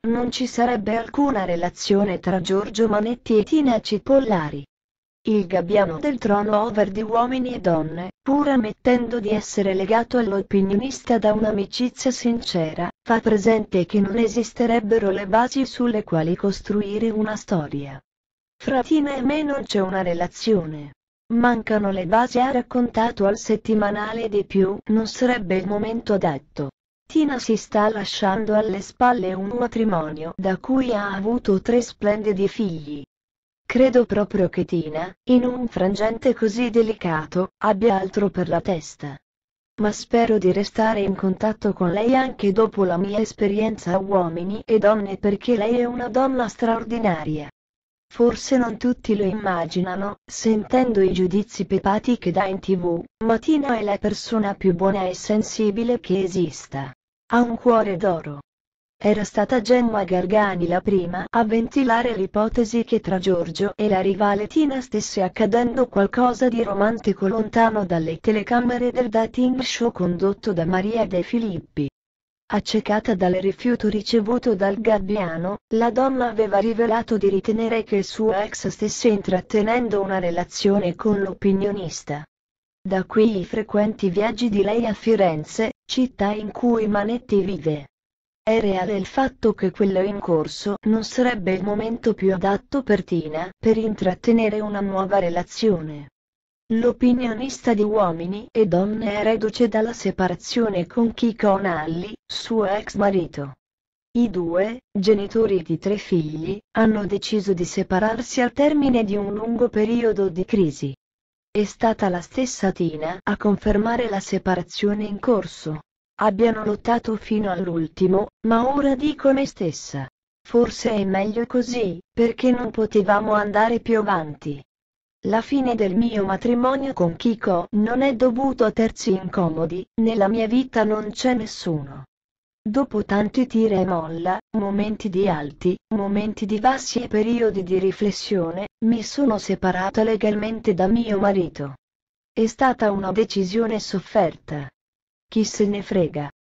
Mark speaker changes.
Speaker 1: non ci sarebbe alcuna relazione tra Giorgio Manetti e Tina Cipollari. Il gabbiano del trono over di Uomini e Donne, pur ammettendo di essere legato all'opinionista da un'amicizia sincera, fa presente che non esisterebbero le basi sulle quali costruire una storia. Fra Tina e me non c'è una relazione. Mancano le basi, ha raccontato al settimanale Di Più, non sarebbe il momento adatto. Tina si sta lasciando alle spalle un matrimonio da cui ha avuto 3 splendidi figli. Credo proprio che Tina, in un frangente così delicato, abbia altro per la testa. Ma spero di restare in contatto con lei anche dopo la mia esperienza a Uomini e Donne, perché lei è una donna straordinaria. Forse non tutti lo immaginano, sentendo i giudizi pepati che dà in TV, ma Tina è la persona più buona e sensibile che esista. Ha un cuore d'oro. Era stata Gemma Gargani la prima a ventilare l'ipotesi che tra Giorgio e la rivale Tina stesse accadendo qualcosa di romantico lontano dalle telecamere del dating show condotto da Maria De Filippi. Accecata dal rifiuto ricevuto dal gabbiano, la donna aveva rivelato di ritenere che il suo ex stesse intrattenendo una relazione con l'opinionista. Da qui i frequenti viaggi di lei a Firenze, città in cui Manetti vive. È reale il fatto che quello in corso non sarebbe il momento più adatto per Tina per intrattenere una nuova relazione. L'opinionista di Uomini e Donne è reduce dalla separazione con Chico Nalli, suo ex marito. I due, genitori di 3 figli, hanno deciso di separarsi al termine di un lungo periodo di crisi. È stata la stessa Tina a confermare la separazione in corso. Abbiano lottato fino all'ultimo, ma ora dico a me stessa: forse è meglio così, perché non potevamo andare più avanti. La fine del mio matrimonio con Chico non è dovuto a terzi incomodi, nella mia vita non c'è nessuno. Dopo tanti tira e molla, momenti di alti, momenti di bassi e periodi di riflessione, mi sono separata legalmente da mio marito. È stata una decisione sofferta. Chi se ne frega.